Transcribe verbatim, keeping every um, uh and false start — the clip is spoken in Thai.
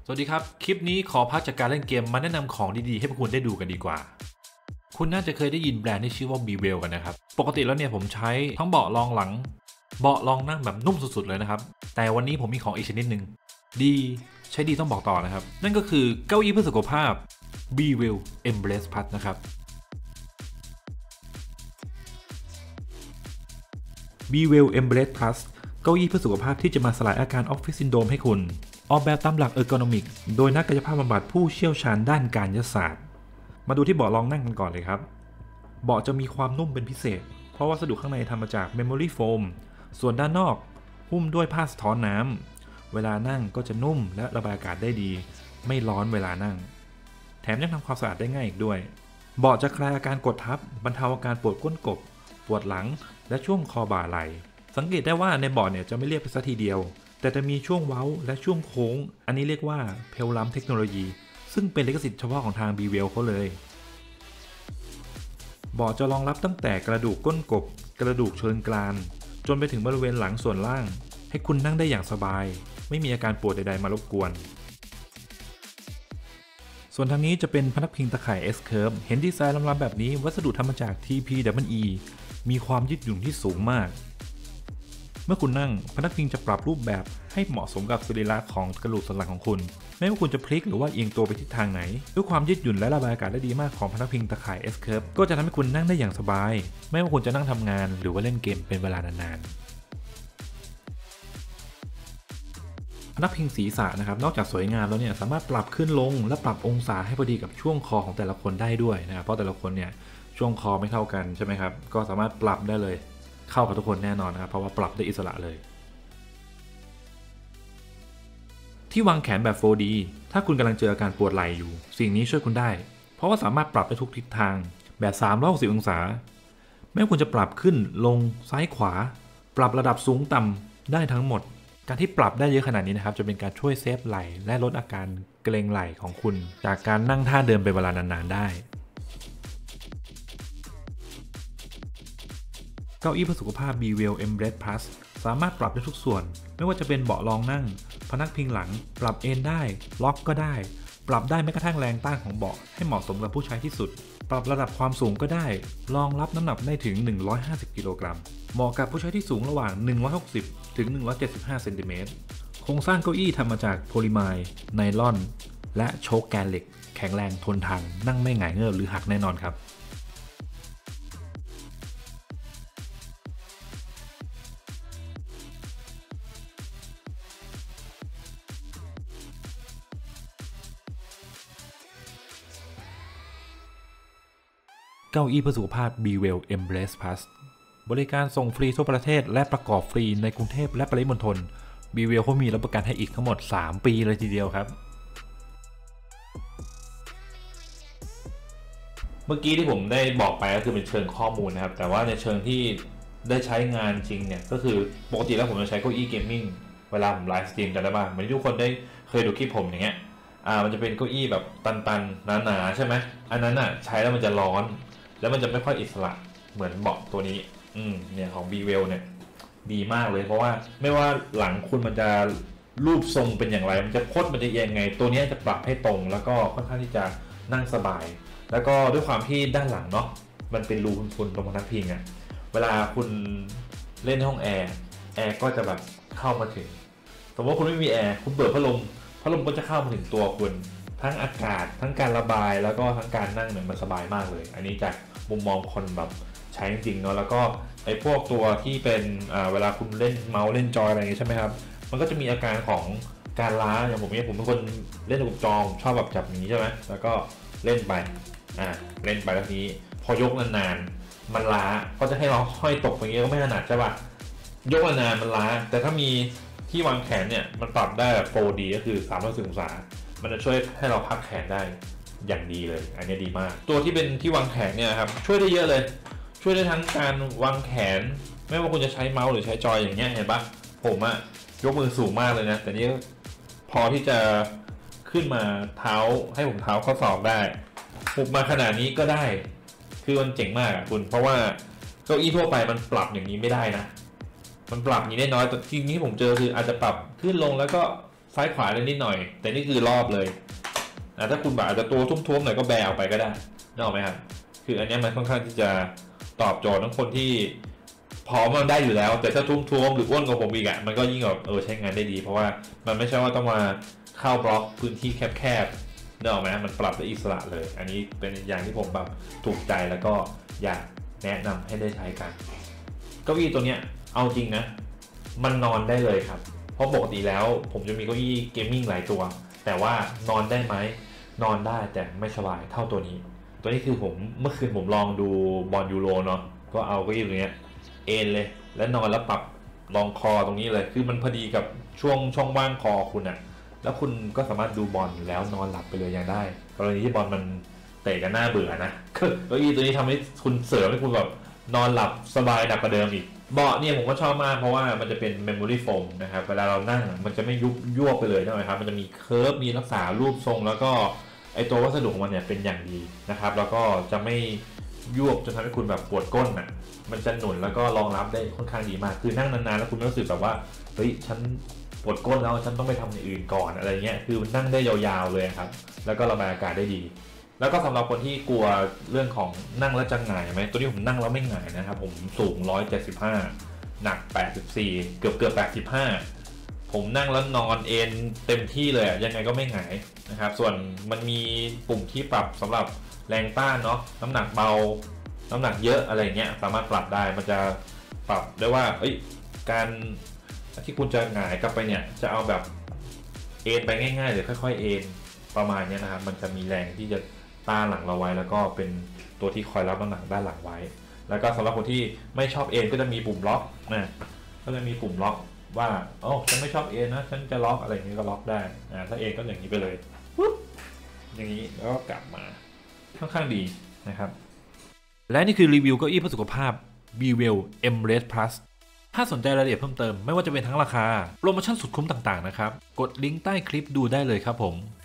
สวัสดีครับคลิปนี้ขอพักจากการเล่นเกมมาแนะนำของดีๆให้พวกคุณได้ดูกันดีกว่าคุณน่าจะเคยได้ยินแบรนด์ที่ชื่อว่า Bwell กันนะครับปกติแล้วเนี่ยผมใช้ทั้งเบาะรองหลังเบาะรองนั่งแบบนุ่มสุดๆเลยนะครับแต่วันนี้ผมมีของอีกชนิดหนึ่งดีใช้ดีต้องบอกต่อนะครับนั่นก็คือเก้าอี้เพื่อสุขภาพ Bwell Embrace Plus นะครับ Bwell Embrace Plus เก้าอี้เพื่อสุขภาพที่จะมาสลายอาการออฟฟิศซินโดรมให้คุณออกแบบตามหลักเออร์โกนอมิกโดยนักกายภาพบำบัดผู้เชี่ยวชาญด้านการยศาสตร์มาดูที่เบาะรองนั่งกันก่อนเลยครับเบาะจะมีความนุ่มเป็นพิเศษเพราะวัสดุข้างในทำมาจากเมมโมรี่โฟมส่วนด้านนอกหุ้มด้วยผ้าสะท้อนน้ำเวลานั่งก็จะนุ่มและระบายอากาศได้ดีไม่ร้อนเวลานั่งแถมยังทำความสะอาดได้ง่ายอีกด้วยเบาะจะคลายอาการกดทับบรรเทาอาการปวดก้นกบปวดหลังและช่วงคอบ่าไหล่สังเกตได้ว่าในเบาะเนี่ยจะไม่เรียบไปซะทีเดียวแต่จะมีช่วงเว้าและช่วงโค้งอันนี้เรียกว่าเพลลัมเทคโนโลยีซึ่งเป็นลิขสิทธิ์เฉพาะของทาง Bwell เขาเลยเบาะจะรองรับตั้งแต่กระดูกก้นกบกระดูกเชิงกรานจนไปถึงบริเวณหลังส่วนล่างให้คุณนั่งได้อย่างสบายไม่มีอาการปวดใดๆมารบกวนส่วนทางนี้จะเป็นพนักพิงตะข่าย S-Curve เห็นดีไซน์ล้ำๆแบบนี้วัสดุทำมาจาก ที พี ดับเบิลยู อี มีความยืดหยุ่นที่สูงมากเมื่อคุณนั่งพนักพิงจะปรับรูปแบบให้เหมาะสมกับสรีระของกระดูกสันหลังของคุณไม่ว่าคุณจะพลิกหรือว่าเอียงตัวไปทิศทางไหนด้วยความยืดหยุ่นและระบายอากาศได้ดีมากของพนักพิงตะข่าย S-Curve ก็จะทำให้คุณนั่งได้อย่างสบายไม่ว่าคุณจะนั่งทำงานหรือว่าเล่นเกมเป็นเวลานานๆพนักพิงศีรษะนะครับนอกจากสวยงามแล้วเนี่ยสามารถปรับขึ้นลงและปรับองศาให้พอดีกับช่วงคอของแต่ละคนได้ด้วยนะครับเพราะแต่ละคนเนี่ยช่วงคอไม่เท่ากันใช่ไหมครับก็สามารถปรับได้เลยเข้ากับทุกคนแน่นอนนะครับเพราะว่าปรับได้อิสระเลยที่วางแขนแบบ โฟร์ ดี ถ้าคุณกำลังเจออาการปวดไหล่อยู่สิ่งนี้ช่วยคุณได้เพราะว่าสามารถปรับได้ทุกทิศทางแบบสามร้อยหกสิบองศาไม่ว่าคุณจะปรับขึ้นลงซ้ายขวาปรับระดับสูงต่ำได้ทั้งหมดการที่ปรับได้เยอะขนาดนี้นะครับจะเป็นการช่วยเซฟไหล่และลดอาการเกร็งไหล่ของคุณจากการนั่งท่าเดิมเป็นเวลานานๆได้เก้าอี้เพื่อสุขภาพ Bwell Embrace Plus สามารถปรับได้ทุกส่วนไม่ว่าจะเป็นเบาะรองนั่งพนักพิงหลังปรับเอนได้ล็อกก็ได้ปรับได้แม้กระทั่งแรงต้านของเบาะให้เหมาะสมกับผู้ใช้ที่สุดปรับระดับความสูงก็ได้รองรับน้ำหนักได้ถึงหนึ่งร้อยห้าสิบกิโลกรัมเหมาะกับผู้ใช้ที่สูงระหว่างหนึ่งร้อยหกสิบถึงหนึ่งร้อยเจ็ดสิบห้าเซนติเมตรโครงสร้างเก้าอี้ทำมาจากโพลิไมร์ไนลอนและโชคแกนเหล็กแข็งแรงทนทานนั่งไม่หงายเงือบหรือหักแน่นอนครับเก้าอี้เพื่อสุขภาพ Bwell Embrace Plus บริการส่งฟรีทั่วประเทศและประกอบฟรีในกรุงเทพและปริมณฑล Bwell เขามีรับประกันให้อีกทั้งหมดสามปีเลยทีเดียวครับเมื่อกี้ที่ผมได้บอกไปก็คือเป็นเชิงข้อมูลนะครับแต่ว่าในเชิงที่ได้ใช้งานจริงเนี่ยก็คือปกติแล้วผมจะใช้เก้าอี้เกมมิ่งเวลาผมไลฟ์สตรีมกันได้บ้างเหมือนที่ทุกคนได้เคยดูคลิปผมอย่างเงี้ยอ่ามันจะเป็นเก้าอี้แบบตันๆหนาๆใช่ไหมอันนั้นอ่ะใช้แล้วมันจะร้อนแล้วมันจะไม่ค่อยอิสระเหมือนเบาะตัวนี้อืมเนี่ยของ Bwell เนี่ยดีมากเลยเพราะว่าไม่ว่าหลังคุณมันจะรูปทรงเป็นอย่างไรมันจะคดมันจะยังไงตัวนี้จะปรับให้ตรงแล้วก็ค่อนข้างที่จะนั่งสบายแล้วก็ด้วยความที่ด้านหลังเนาะมันเป็นรูพุนๆตรงพนักพิงอ่ะเวลาคุณเล่นห้องแอร์แอร์ก็จะแบบเข้ามาถึงสมมติว่าคุณไม่มีแอร์คุณเปิดพัดลมพัดลมก็จะเข้ามาถึงตัวคุณทั้งอากาศทั้งการระบายแล้วก็ทั้งการนั่งเนี่ยมันสบายมากเลยอันนี้จากมุมมองคนแบบใช้จริงๆเนาะแล้วก็ไอ้พวกตัวที่เป็นอ่าเวลาคุณเล่นเมาส์เล่นจอยอะไรอย่างเงี้ยใช่ไหมครับมันก็จะมีอาการของการล้าอย่างผมเนี่ยผมเป็นคนเล่นกับจอชอบแบบจับอย่างนี้ใช่ไหมแล้วก็เล่นไปอ่าเล่นไปแล้วนี้พอยกนานๆมันล้าก็จะให้เราห้อยตกอย่างเงี้ยก็ไม่ถนัดใช่ป่ะยกนานๆมันล้าแต่ถ้ามีที่วางแขนเนี่ยมันปรับได้แบบ โฟร์ ดี ก็คือสามร้อยสิบองศามันจะช่วยให้เราพักแขนได้อย่างดีเลยอันนี้ดีมากตัวที่เป็นที่วางแขนเนี่ยครับช่วยได้เยอะเลยช่วยได้ทั้งการวางแขนไม่ว่าคุณจะใช้เมาส์หรือใช้จอยอย่างเงี้ยเห็นปะผมอะยกมือสูงมากเลยนะแต่นี้พอที่จะขึ้นมาเท้าให้ผมเท้าข้อศอกได้หุบมาขนาดนี้ก็ได้คือมันเจ๋งมากอะคุณเพราะว่าเก้าอี้ทั่วไปมันปรับอย่างนี้ไม่ได้นะมันปรับอย่างนี้ได้น้อยแต่ทีนี้ผมเจอคืออาจจะปรับขึ้นลงแล้วก็ซ้ายขวาได้นิดหน่อยแต่นี่คือรอบเลยนะถ้าคุณแบบอาจจะตัวทุ่มๆหน่อยก็แบออกไปก็ได้นึกออกไหมครับคืออันนี้มันค่อนข้างที่จะตอบโจทย์ทั้งคนที่พร้อมมันได้อยู่แล้วแต่ถ้าทุ่มๆหรืออ้วนกว่าผมอีกอ่ะมันก็ยิ่งแบบเออใช้งานได้ดีเพราะว่ามันไม่ใช่ว่าต้องมาเข้าบล็อกพื้นที่แคบๆนึกออกไหมมันปรับได้อิสระเลยอันนี้เป็นอย่างที่ผมแบบถูกใจแล้วก็อยากแนะนำให้ได้ใช้กันเก้าอี้ตัวเนี้ยเอาจริงนะมันนอนได้เลยครับเพราะปกติแล้วผมจะมีเก้าอี้เกมมิ่งหลายตัวแต่ว่านอนได้ไหมนอนได้แต่ไม่สบายเท่าตัวนี้ตัวนี้คือผมเมื่อคืนผมลองดูบอลยูโรเนาะก็เอาเก้าอี้ตัวนี้เอนเลยแล้วนอนแล้วปรับรองคอตรงนี้เลยคือมันพอดีกับช่วงช่องว่างคอคุณอะแล้วคุณก็สามารถดูบอลแล้วนอนหลับไปเลยอย่างได้กรณีที่บอลมันเตะกันหน้าเบื่อนะคือเก้าอี้ตัวนี้ทำให้คุณเสริมให้คุณแบบนอนหลับสบายหนักกว่าเดิมอีกเบาะเนี่ยผมก็ชอบมากเพราะว่ามันจะเป็น memory foam นะครับเวลาเรานั่งมันจะไม่ยุบยวบไปเลยใช่ไหมครับมันจะมีเคิร์ฟมีรักษารูปทรงแล้วก็ไอตัววัสดุของมันเนี่ยเป็นอย่างดีนะครับแล้วก็จะไม่ยวบจนทำให้คุณแบบปวดก้นอ่ะมันจะหนุนแล้วก็รองรับได้ค่อนข้างดีมากคือนั่งนานๆแล้วคุณไม่รู้สึกแบบว่าเฮ้ยฉันปวดก้นแล้วฉันต้องไปทำอย่างอื่นก่อนอะไรเงี้ยคือนั่งได้ยาวๆเลยครับแล้วก็ระบายอากาศได้ดีแล้วก็สำหรับคนที่กลัวเรื่องของนั่งแล้วจะหงายไหมตัวนี้ผมนั่งแล้วไม่หงายนะครับผมสูงหนึ่งร้อยเจ็ดสิบห้าหนักแปดสิบสี่เกือบเกือบแปดสิบห้าผมนั่งแล้วนอนเอนเต็มที่เลยยังไงก็ไม่หงายนะครับส่วนมันมีปุ่มที่ปรับสำหรับแรงต้านเนาะน้ำหนักเบาน้ำหนักเยอะอะไรเงี้ยสามารถปรับได้มันจะปรับได้ว่าเอ้ยการที่คุณจะหงายกลับไปเนี่ยจะเอาแบบเอนไปง่ายๆหรือค่อยๆเอนประมาณนี้นะครับมันจะมีแรงที่จะต้านหลังเราไว้แล้วก็เป็นตัวที่คอยรับน้ำหนักด้านหลังไว้แล้วก็สำหรับคนที่ไม่ชอบเอนก็จะมีปุ่มล็อกนะก็จะมีปุ่มล็อกว่าโอ้ฉันไม่ชอบเอนนะฉันจะล็อกอะไรอย่างนี้ก็ล็อกได้นะถ้าเอนก็อย่างนี้ไปเลยปุ๊บอย่างนี้แล้วก็กลับมาค่อนข้างดีนะครับและนี่คือรีวิวเก้าอี้เพื่อสุขภาพ Bewell M-Rest Plus ถ้าสนใจรายละเอียดเพิ่มเติมไม่ว่าจะเป็นทั้งราคาโปรโมชั่นสุดคุ้มต่างๆนะครับกดลิงก์ใต้คลิปดูได้เลยครับผม